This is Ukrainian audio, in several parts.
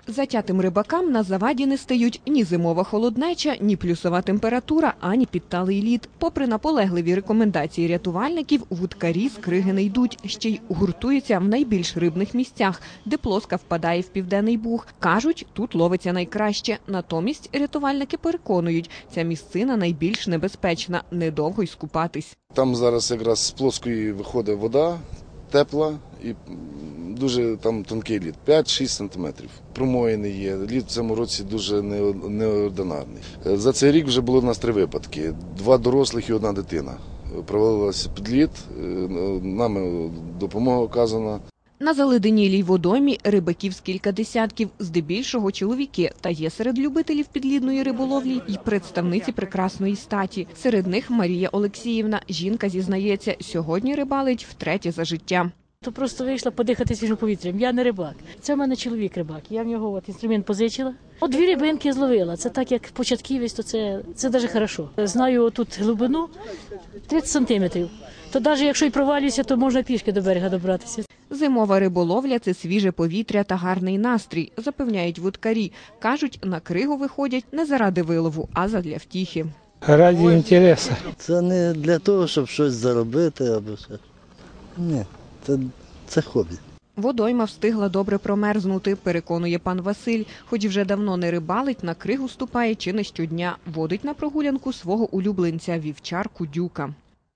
Затятим рибакам на заваді не стають ні зимова холоднеча, ні плюсова температура, ані підталий лід. Попри наполегливі рекомендації рятувальників, вудкарі з криги не йдуть, ще й гуртуються в найбільш рибних місцях, де плоска впадає в Південний Буг. Кажуть, тут ловиться найкраще. Натомість рятувальники переконують, ця місцина найбільш небезпечна, недовго й скупатись. Там зараз якраз з плоскої виходить вода, тепла і дуже там тонкий лід, 5-6 сантиметрів. Промоїний є, лід в цьому році дуже неординарний. За цей рік вже було в нас 3 випадки, 2 дорослих і 1 дитина. Провалилася під лід, нами допомога оказана. На заледенілій водоймі рибаків з кілька десятків, здебільшого чоловіки, та є серед любителів підлідної риболовлі й представниці прекрасної статі. Серед них Марія Олексіївна. Жінка зізнається, сьогодні рибалить втретє за життя. То просто вийшла подихати свіжим повітрям. Я не рибак. Це в мене чоловік рибак. Я в нього інструмент позичила. 2 рибинки зловила. Це так, як початківець, то це дуже хорошо. Знаю тут глибину 30 сантиметрів. То навіть якщо й провалююся, то можна пішки до берега добратися. Зимова риболовля – це свіже повітря та гарний настрій, запевняють вудкарі. Кажуть, на кригу виходять не заради вилову, а задля втіхи. Раді інтересу. Це не для того, щоб щось заробити або що. Ні, це хобі. Водойма встигла добре промерзнути, переконує пан Василь. Хоч вже давно не рибалить, на кригу ступає чи не щодня. Водить на прогулянку свого улюбленця – вівчарку Дюка.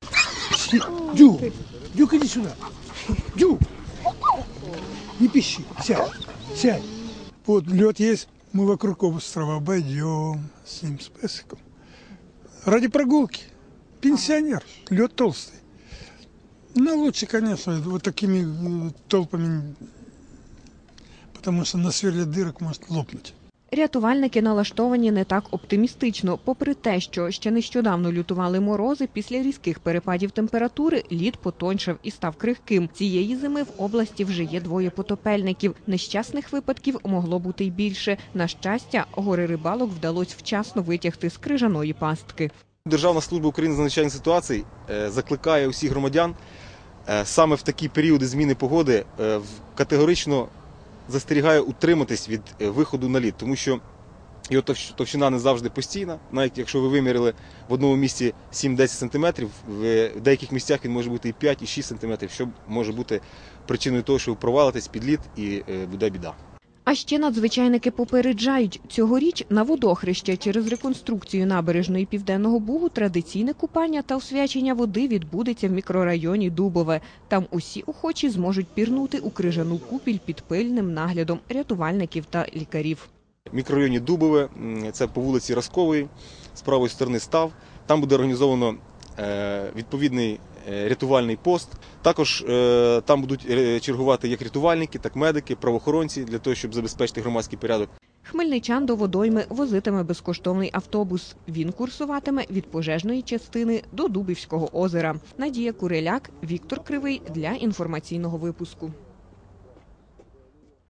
Дюк, иди сюда. Дюк, не пищи, сядь, сядь. Вот лед есть, мы вокруг острова обойдем с ним, с песиком. Ради прогулки. Пенсионер, лед толстый. Но лучше, конечно, вот такими толпами, потому что на сверле дырок может лопнуть. Рятувальники налаштовані не так оптимістично. Попри те, що ще нещодавно лютували морози, після різких перепадів температури лід потоншав і став крихким. Цієї зими в області вже є 2 потопельників. Нещасних випадків могло бути й більше. На щастя, горе-рибалок вдалося вчасно витягти з крижаної пастки. Державна служба України з надзвичайних ситуацій закликає усіх громадян саме в такі періоди зміни погоди категорично застерігає утриматись від виходу на лід, тому що його товщина не завжди постійна. Навіть якщо ви виміряли в одному місці 7-10 см, в деяких місцях він може бути і 5, і 6 см, що може бути причиною того, що ви провалитесь під лід і буде біда. А ще надзвичайники попереджають, цьогоріч на водохреще через реконструкцію набережної Південного Бугу традиційне купання та освячення води відбудеться в мікрорайоні Дубове. Там усі охочі зможуть пірнути у крижану купіль під пильним наглядом рятувальників та лікарів. В мікрорайоні Дубове, це по вулиці Роскової, з правої сторони став, там буде організовано відповідний рятувальний пост. Також там будуть чергувати як рятувальники, так і медики, правоохоронці, для того, щоб забезпечити громадський порядок. Хмельничан до водойми возитиме безкоштовний автобус. Він курсуватиме від пожежної частини до Дубівського озера. Надія Куриляк, Віктор Кривий для інформаційного випуску.